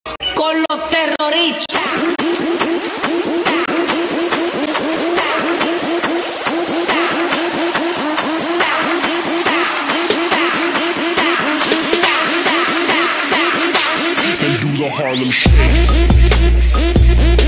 con los terroristas. And do the Harlem Shake.